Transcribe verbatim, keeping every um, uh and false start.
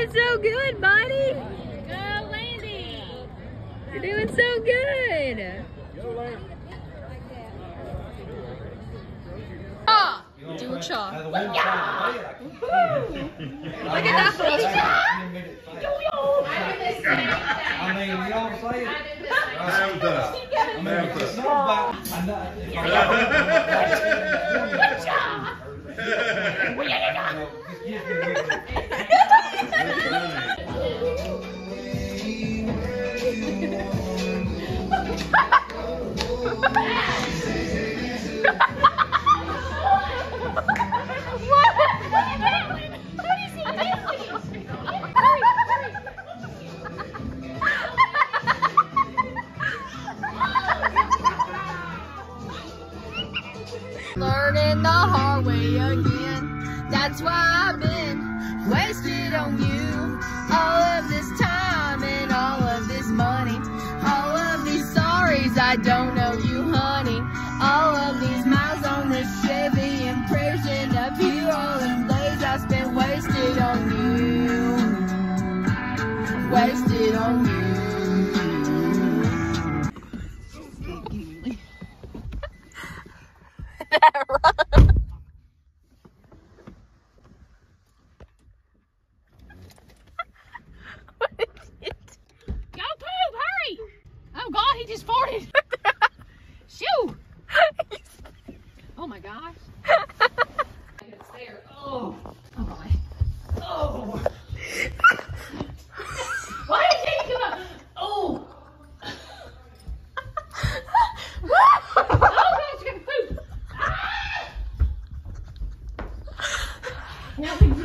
doing so good, buddy. Go, Landy. You're doing so good. Ah, do a chaw. Yeah. Look at that. I mean, you don't say it. I'm done. I mean, it's not about. I Learning the hard way again. That's why I've been wasted on you. All of this time and all of this money. All of these sorries, I don't know you, honey. All of these miles on this Chevy and prayers end up here. All them days I spent wasted on you. Wasted on you. Oh God, he just farted. Shoo! Oh my gosh. Oh. Oh boy. Oh. Why did he come up? Oh. Oh gosh, you got poop. Ah! Now